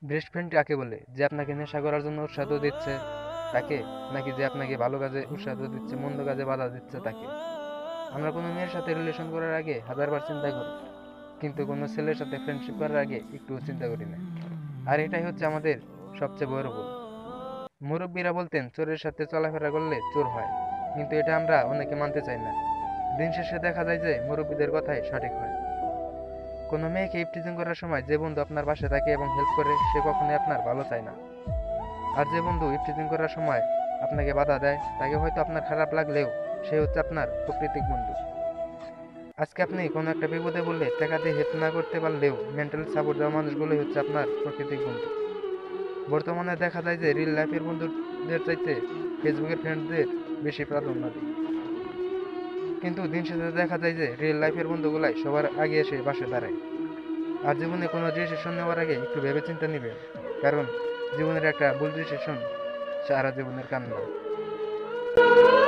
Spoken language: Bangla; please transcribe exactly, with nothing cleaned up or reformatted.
বেস্ট ফ্রেন্ড কাকে বলে? যে আপনাকে নেশা করার জন্য উৎসাহ দিচ্ছে তাকে, নাকি যে আপনাকে ভালো কাজে উৎসাহ দিচ্ছে, মন্দ কাজে বাধা দিচ্ছে তাকে? আমরা কোনো মেয়ের সাথে রিলেশন করার আগে হাজারবার চিন্তা করি, কিন্তু কোনো ছেলের সাথে ফ্রেন্ডশিপ করার আগে একটুও চিন্তা করি না। আর এটাই হচ্ছে আমাদের সবচেয়ে বড় ভুল। মুরব্বীরা বলতেন চোরের সাথে চলাফেরা করলে চোর হয়, কিন্তু এটা আমরা অনেকে মানতে চাই না। দিন শেষে দেখা যায় যে মুরব্বীদের কথাই সঠিক হয়। কোনো মেয়েকে ইফটিজিং করার সময় যে বন্ধু আপনার পাশে থাকে এবং হেল্প করে, সে কখনোই আপনার ভালো চায় না। আর যে বন্ধু ইফটিজিং করার সময় আপনাকে বাধা দেয়, তাকে হয়তো আপনার খারাপ লাগলেও সে হচ্ছে আপনার প্রকৃতিক বন্ধু। আজকে আপনি কোনো একটা বিপদে বললে টাকা দিয়ে হেল্প না করতে পারলেও মেন্টাল সাপোর্ট দেওয়া মানুষগুলোই হচ্ছে আপনার প্রকৃতিক বন্ধু। বর্তমানে দেখা যায় যে রিল লাইফের বন্ধুদের চাইতে ফেসবুকের ফ্রেন্ডদের বেশি প্রাধান্য দিই, কিন্তু দিন শেষে দেখা যায় যে রিয়েল লাইফের বন্ধুগুলাই সবার আগে এসে পাশে দাঁড়ায়। আর জীবনে কোনো ডিসিশন নেওয়ার আগে একটু ভেবেচিন্তে নেবেন, কারণ জীবনের একটা ভুল ডিসিশন সারা জীবনের কান্না।